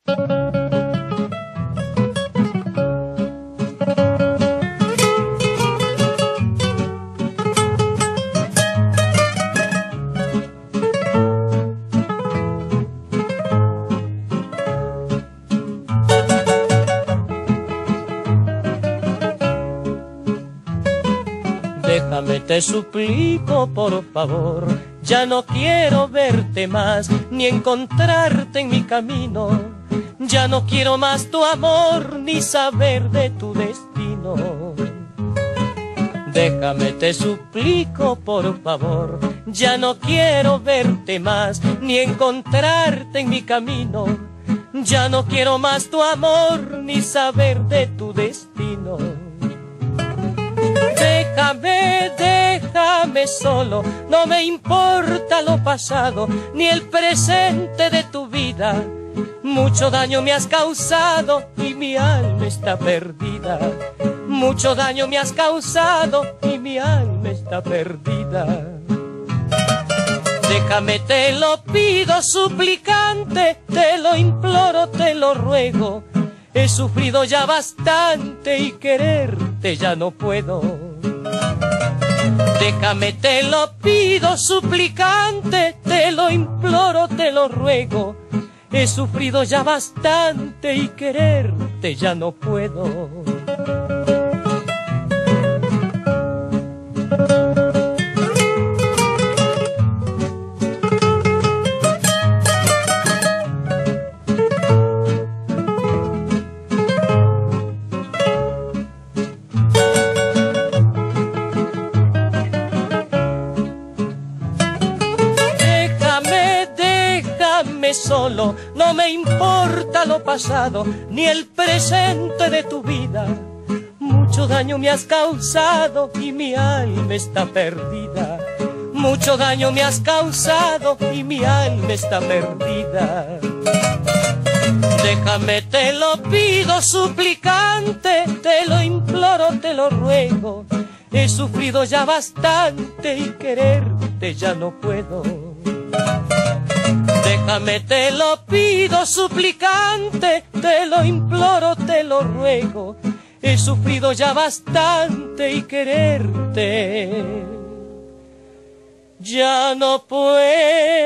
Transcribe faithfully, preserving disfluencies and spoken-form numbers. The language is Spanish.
Déjame, te suplico, por favor, ya no quiero verte más, ni encontrarte en mi camino. Ya no quiero más tu amor, ni saber de tu destino. Déjame, te suplico, por favor, ya no quiero verte más, ni encontrarte en mi camino. Ya no quiero más tu amor, ni saber de tu destino. Déjame, déjame solo, no me importa lo pasado, ni el presente de tu vida. Mucho daño me has causado y mi alma está perdida. Mucho daño me has causado y mi alma está perdida. Déjame, te lo pido suplicante, te lo imploro, te lo ruego. He sufrido ya bastante y quererte ya no puedo. Déjame, te lo pido suplicante, te lo imploro, te lo ruego. He sufrido ya bastante y quererte ya no puedo. Solo, no me importa lo pasado, ni el presente de tu vida. Mucho daño me has causado y mi alma está perdida. Mucho daño me has causado y mi alma está perdida. Déjame, te lo pido suplicante, te lo imploro, te lo ruego. He sufrido ya bastante y quererte ya no puedo. Déjame, te lo pido suplicante, te lo imploro, te lo ruego. He sufrido ya bastante y quererte ya no puedo.